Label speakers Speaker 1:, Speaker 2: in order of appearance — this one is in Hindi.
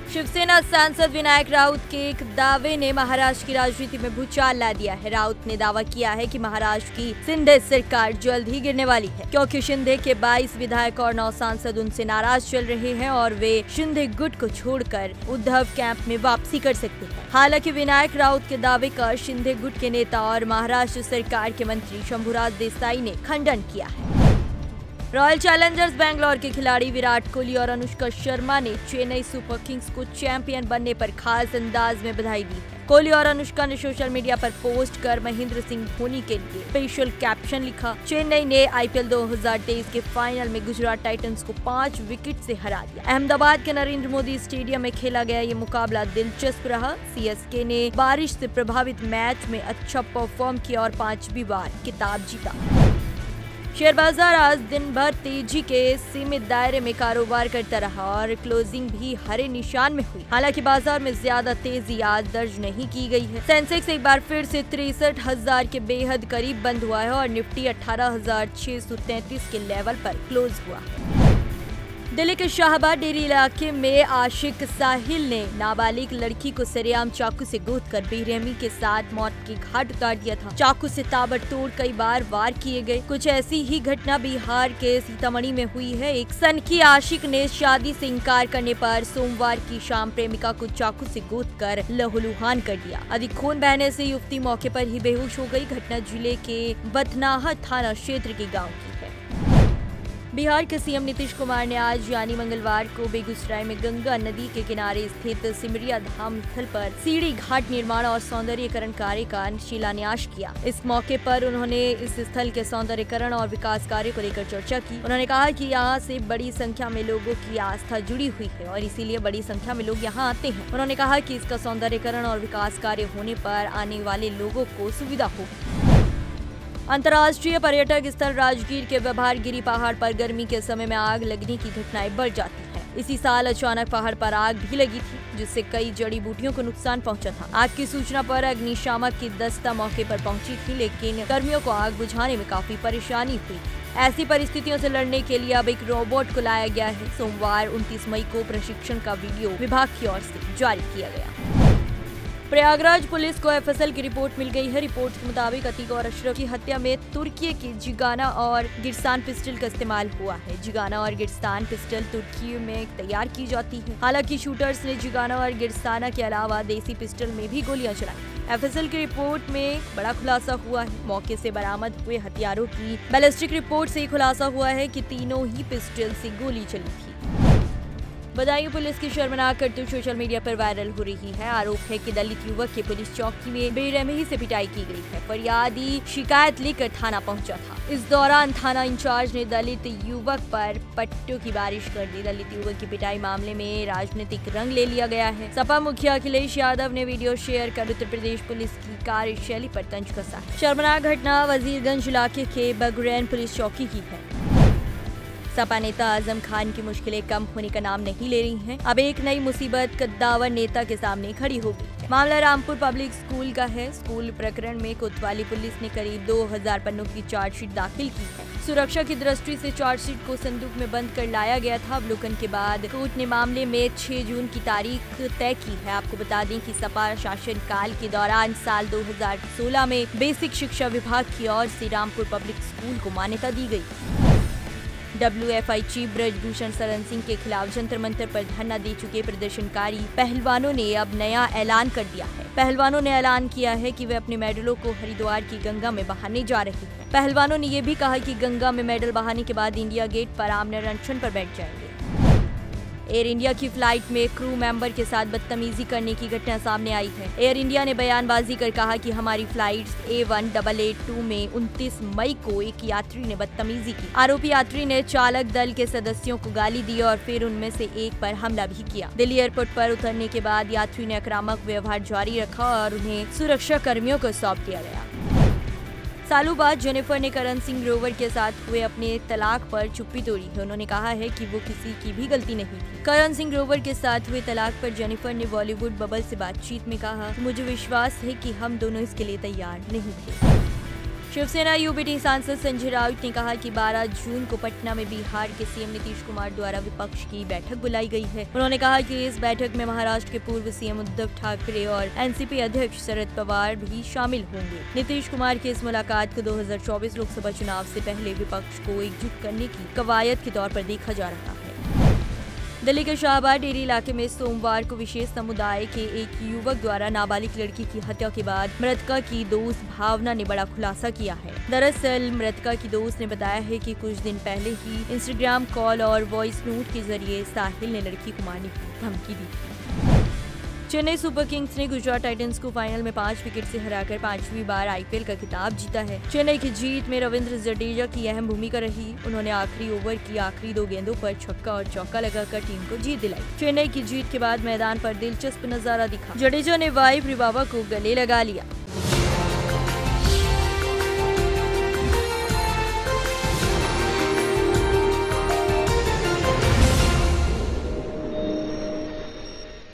Speaker 1: शिवसेना सांसद विनायक राउत के एक दावे ने महाराष्ट्र की राजनीति में भूचाल ला दिया है। राउत ने दावा किया है कि महाराष्ट्र की शिंदे सरकार जल्द ही गिरने वाली है, क्योंकि शिंदे के 22 विधायक और 9 सांसद उनसे नाराज चल रहे हैं और वे शिंदे गुट को छोड़कर उद्धव कैंप में वापसी कर सकते हैं। हालांकि विनायक राउत के दावे का शिंदे गुट के नेता और महाराष्ट्र सरकार के मंत्री शंभुराज देसाई ने खंडन किया है। रॉयल चैलेंजर्स बैंगलोर के खिलाड़ी विराट कोहली और अनुष्का शर्मा ने चेन्नई सुपर किंग्स को चैंपियन बनने पर खास अंदाज में बधाई दी है। कोहली और अनुष्का ने सोशल मीडिया पर पोस्ट कर महेंद्र सिंह धोनी के लिए स्पेशल कैप्शन लिखा। चेन्नई ने आईपीएल 2023 के फाइनल में गुजरात टाइटंस को 5 विकेट से हरा दिया। अहमदाबाद के नरेंद्र मोदी स्टेडियम में खेला गया ये मुकाबला दिलचस्प रहा। सीएसके ने बारिश से प्रभावित मैच में अच्छा परफॉर्म किया और 5वीं बार खिताब जीता। शेयर बाजार आज दिन भर तेजी के सीमित दायरे में कारोबार करता रहा और क्लोजिंग भी हरे निशान में हुई। हालांकि बाजार में ज्यादा तेजी आज दर्ज नहीं की गई है। सेंसेक्स एक बार फिर से 63,000 के बेहद करीब बंद हुआ है और निफ्टी 18,633 के लेवल पर क्लोज हुआ। दिल्ली के शाहबाद डेरी इलाके में आशिक साहिल ने नाबालिग लड़की को सरेआम चाकू से गोदकर बेरहमी के साथ मौत की घाट उतार दिया था। चाकू से ताबड़तोड़ कई बार वार किए गए। कुछ ऐसी ही घटना बिहार के सीतामढ़ी में हुई है। एक सनकी आशिक ने शादी से इनकार करने पर सोमवार की शाम प्रेमिका को चाकू से गोदकर लहूलुहान कर दिया। अधिक खून बहने से युवती मौके पर ही बेहोश हो गई। घटना जिले के बथनाहा थाना क्षेत्र के गाँव की है। बिहार के सीएम नीतीश कुमार ने आज यानी मंगलवार को बेगूसराय में गंगा नदी के किनारे स्थित सिमरिया धाम स्थल पर सीढ़ी घाट निर्माण और सौंदर्यीकरण कार्य का शिलान्यास किया। इस मौके पर उन्होंने इस स्थल के सौंदर्यीकरण और विकास कार्य को लेकर चर्चा की। उन्होंने कहा कि यहाँ से बड़ी संख्या में लोगों की आस्था जुड़ी हुई है और इसीलिए बड़ी संख्या में लोग यहाँ आते हैं। उन्होंने कहा कि इसका सौंदर्यीकरण और विकास कार्य होने पर आने वाले लोगों को सुविधा होगी। अंतर्राष्ट्रीय पर्यटक स्थल राजगीर के व्यवहारगिरी पहाड़ पर गर्मी के समय में आग लगने की घटनाएं बढ़ जाती हैं। इसी साल अचानक पहाड़ पर आग भी लगी थी, जिससे कई जड़ी बूटियों को नुकसान पहुंचा था। आग की सूचना पर अग्निशामक की दस्ता मौके पर पहुंची थी, लेकिन कर्मियों को आग बुझाने में काफी परेशानी हुई। ऐसी परिस्थितियों से लड़ने के लिए अब एक रोबोट को लाया गया है। सोमवार 29 मई को प्रशिक्षण का वीडियो विभाग की ओर से जारी किया गया। प्रयागराज पुलिस को एफएसएल की रिपोर्ट मिल गई है। रिपोर्ट के मुताबिक अतीक और अशरफ की हत्या में तुर्की की जिगाना और गिरस्तान पिस्टल का इस्तेमाल हुआ है। जिगाना और गिरस्तान पिस्टल तुर्की में तैयार की जाती है। हालांकि शूटर्स ने जिगाना और गिरस्ताना के अलावा देसी पिस्टल में भी गोलियां चलाई। एफएसएल की रिपोर्ट में बड़ा खुलासा हुआ है। मौके से बरामद हुए हथियारों की बैलिस्टिक रिपोर्ट से खुलासा हुआ है कि तीनों ही पिस्टल से गोली चली थी। बदायूं पुलिस की शर्मनाक करतूत सोशल मीडिया पर वायरल हो रही है। आरोप है कि दलित युवक की पुलिस चौकी में बेरहमी से पिटाई की गई है। फरियादी शिकायत लेकर थाना पहुंचा था। इस दौरान थाना इंचार्ज ने दलित युवक पर पट्टों की बारिश कर दी। दलित युवक की पिटाई मामले में राजनीतिक रंग ले लिया गया है। सपा मुखिया अखिलेश यादव ने वीडियो शेयर कर उत्तर प्रदेश पुलिस की कार्यशैली पर तंज कसा है। शर्मनाक घटना वजीरगंज इलाके के बगरैन पुलिस चौकी की है। सपा नेता आजम खान की मुश्किलें कम होने का नाम नहीं ले रही हैं। अब एक नई मुसीबत कद्दावर नेता के सामने खड़ी हो गई। मामला रामपुर पब्लिक स्कूल का है। स्कूल प्रकरण में कोतवाली पुलिस ने करीब 2000 पन्नों की चार्जशीट दाखिल की है। सुरक्षा की दृष्टि से चार्जशीट को संदूक में बंद कर लाया गया था। अवलोकन के बाद कोर्ट ने मामले में 6 जून की तारीख तय की है। आपको बता दें कि सपा शासनकाल के दौरान साल 2016 में बेसिक शिक्षा विभाग की ओर से रामपुर पब्लिक स्कूल को मान्यता दी गई। WFI चीफ ब्रजभूषण शरण सिंह के खिलाफ जंतर मंतर पर धरना दे चुके प्रदर्शनकारी पहलवानों ने अब नया ऐलान कर दिया है। पहलवानों ने ऐलान किया है कि वे अपने मेडलों को हरिद्वार की गंगा में बहाने जा रहे हैं। पहलवानों ने ये भी कहा कि गंगा में मेडल बहाने के बाद इंडिया गेट पर आमने अनशन पर बैठ जाएंगे। एयर इंडिया की फ्लाइट में क्रू मेंबर के साथ बदतमीजी करने की घटना सामने आई है। एयर इंडिया ने बयानबाजी कर कहा कि हमारी फ्लाइट्स A1882 में 29 मई को एक यात्री ने बदतमीजी की। आरोपी यात्री ने चालक दल के सदस्यों को गाली दी और फिर उनमें से एक पर हमला भी किया। दिल्ली एयरपोर्ट पर उतरने के बाद यात्री ने आक्रामक व्यवहार जारी रखा और उन्हें सुरक्षा कर्मियों को सौंप दिया गया। सालों बाद जेनिफर ने करण सिंह ग्रोवर के साथ हुए अपने तलाक पर चुप्पी तोड़ी है। उन्होंने कहा है कि वो किसी की भी गलती नहीं थी। करण सिंह ग्रोवर के साथ हुए तलाक पर जेनिफर ने बॉलीवुड बबल से बातचीत में कहा, मुझे विश्वास है कि हम दोनों इसके लिए तैयार नहीं थे। शिवसेना यूबीटी सांसद संजय राउत ने कहा कि 12 जून को पटना में बिहार के सीएम नीतीश कुमार द्वारा विपक्ष की बैठक बुलाई गई है। उन्होंने कहा कि इस बैठक में महाराष्ट्र के पूर्व सीएम उद्धव ठाकरे और एनसीपी अध्यक्ष शरद पवार भी शामिल होंगे। नीतीश कुमार की इस मुलाकात को 2024 लोकसभा चुनाव से पहले विपक्ष को एकजुट करने की कवायद के तौर पर देखा जा रहा है। दिल्ली के शाहबाद डेरी इलाके में सोमवार को विशेष समुदाय के एक युवक द्वारा नाबालिग लड़की की हत्या के बाद मृतका की दोस्त भावना ने बड़ा खुलासा किया है। दरअसल मृतका की दोस्त ने बताया है कि कुछ दिन पहले ही इंस्टाग्राम कॉल और वॉइस नोट के जरिए साहिल ने लड़की को मारने की धमकी दी। चेन्नई सुपर किंग्स ने गुजरात टाइटंस को फाइनल में 5 विकेट से हराकर 5वीं बार आईपीएल का खिताब जीता है। चेन्नई की जीत में रविंद्र जडेजा की अहम भूमिका रही। उन्होंने आखिरी ओवर की आखिरी 2 गेंदों पर छक्का और चौका लगाकर टीम को जीत दिलाई। चेन्नई की जीत के बाद मैदान पर दिलचस्प नजारा दिखा। जडेजा ने वाई रिबावा को गले लगा लिया।